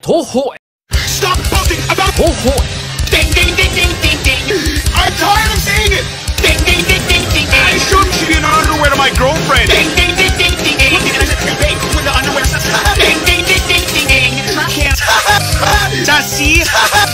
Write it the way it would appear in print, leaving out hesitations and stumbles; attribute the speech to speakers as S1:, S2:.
S1: Toho.
S2: Stop talking about
S1: Toho.
S2: ding ding ding ding ding ding. I'm tired of seeing it. Ding ding ding ding ding. I shouldn't be in underwear to my girlfriend. Ding ding ding ding ding ding. Look at it, babe, with the underwear. Ding ding ding ding ding ding. Trash cans. Sussy.